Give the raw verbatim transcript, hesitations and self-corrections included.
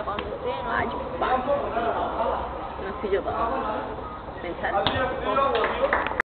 quando sì, no? Ah, ci fa. Non si gioca. Pensate.